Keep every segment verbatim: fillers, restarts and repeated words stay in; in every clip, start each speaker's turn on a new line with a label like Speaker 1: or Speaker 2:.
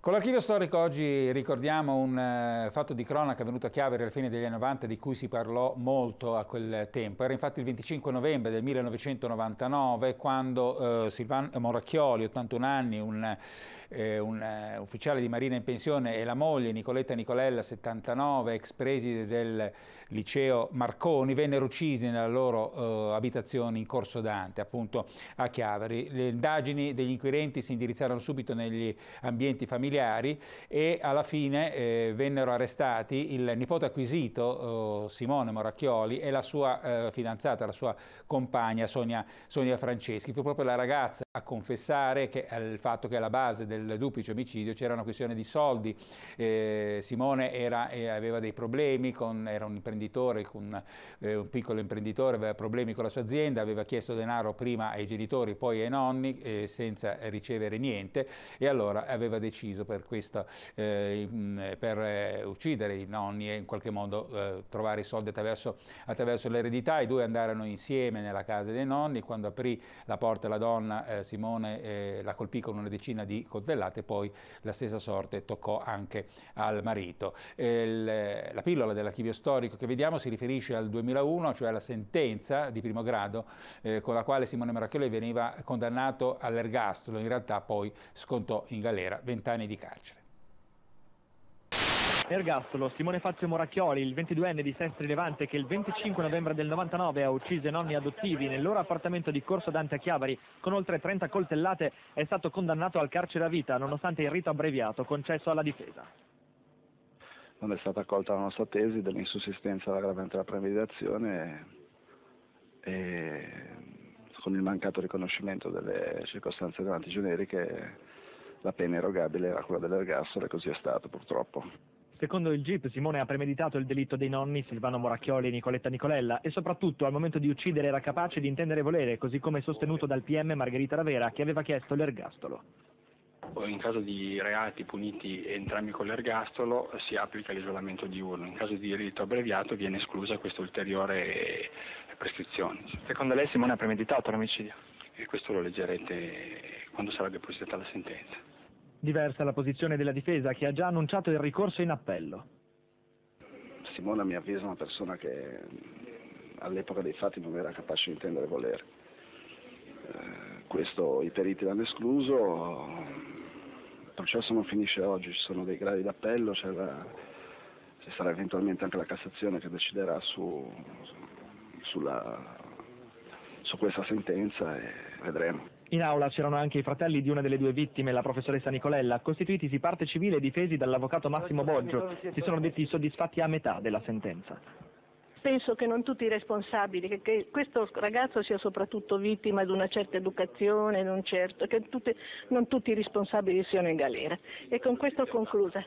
Speaker 1: Con l'Archivio Storico oggi ricordiamo un uh, fatto di cronaca avvenuto a Chiavari alla fine degli anni novanta di cui si parlò molto a quel tempo. Era infatti il venticinque novembre del millenovecentonovantanove quando uh, Silvano Moracchioli, ottantuno anni, un, eh, un uh, ufficiale di Marina in pensione, e la moglie Nicoletta Nicolella, settantanove, ex preside del liceo Marconi, vennero uccisi nella loro uh, abitazione in Corso Dante, appunto a Chiavari. Le indagini degli inquirenti si indirizzarono subito negli ambienti familiari e alla fine eh, vennero arrestati il nipote acquisito, eh, Simone Moracchioli, e la sua eh, fidanzata, la sua compagna Sonia, Sonia Franceschi. Fu proprio la ragazza a confessare che il fatto che alla base del duplice omicidio c'era una questione di soldi. Eh, Simone era, eh, aveva dei problemi, con, era un imprenditore, con, eh, un piccolo imprenditore, aveva problemi con la sua azienda, aveva chiesto denaro prima ai genitori, poi ai nonni, eh, senza ricevere niente, e allora aveva deciso per questo, eh, per eh, uccidere i nonni e in qualche modo eh, trovare i soldi attraverso, attraverso l'eredità. I due andarono insieme nella casa dei nonni. Quando aprì la porta la donna, eh, Simone eh, la colpì con una decina di coltellate, poi la stessa sorte toccò anche al marito. Eh, il, la pillola dell'Archivio Storico che vediamo si riferisce al duemilauno, cioè alla sentenza di primo grado eh, con la quale Simone Moracchioli veniva condannato all'ergastolo. In realtà poi scontò in galera vent'anni di carcere.
Speaker 2: Ergastolo, Simone Fazio Moracchioli, il ventiduenne di Sestri Levante, che il venticinque novembre del novantanove ha ucciso i nonni adottivi nel loro appartamento di Corso Dante a Chiavari con oltre trenta coltellate, è stato condannato al carcere a vita nonostante il rito abbreviato concesso alla difesa.
Speaker 3: Non è stata accolta la nostra tesi dell'insussistenza dell'aggravante della premeditazione e, e con il mancato riconoscimento delle circostanze aggravanti generiche la pena erogabile era quella dell'ergastolo, e così è stato purtroppo.
Speaker 2: Secondo il G I P Simone ha premeditato il delitto dei nonni Silvano Moracchioli e Nicoletta Nicolella e soprattutto al momento di uccidere era capace di intendere volere, così come sostenuto dal P M Margherita Ravera, che aveva chiesto l'ergastolo.
Speaker 4: In caso di reati puniti entrambi con l'ergastolo si applica l'isolamento diurno, in caso di delitto abbreviato viene esclusa questa ulteriore prescrizione.
Speaker 2: Secondo lei Simone ha premeditato l'omicidio?
Speaker 4: E questo lo leggerete quando sarà depositata la sentenza.
Speaker 2: Diversa la posizione della difesa, che ha già annunciato il ricorso in appello.
Speaker 3: Simone, a mio avviso, è una persona che all'epoca dei fatti non era capace di intendere volere. Eh, questo i periti l'hanno escluso, il processo non finisce oggi, ci sono dei gradi d'appello, ci sarà eventualmente anche la Cassazione che deciderà su, sulla, su questa sentenza e vedremo.
Speaker 2: In aula c'erano anche i fratelli di una delle due vittime, la professoressa Nicolella, costituitisi parte civile e difesi dall'avvocato Massimo Boggio. Si sono detti soddisfatti a metà della sentenza.
Speaker 5: Penso che non tutti i responsabili, che, che questo ragazzo sia soprattutto vittima di una certa educazione, non certo, che tutti, non tutti i responsabili siano in galera. E con questo ho conclusa.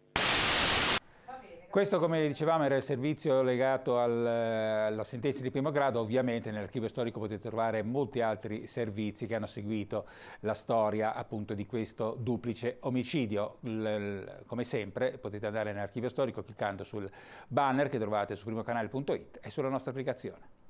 Speaker 1: Questo, come dicevamo, era il servizio legato al, alla sentenza di primo grado. Ovviamente nell'Archivio Storico potete trovare molti altri servizi che hanno seguito la storia appunto di questo duplice omicidio. L, l, come sempre potete andare nell'Archivio Storico cliccando sul banner che trovate su primocanale punto it e sulla nostra applicazione.